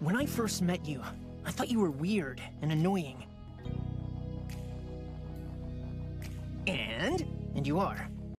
When I first met you, I thought you were weird and annoying. And you are.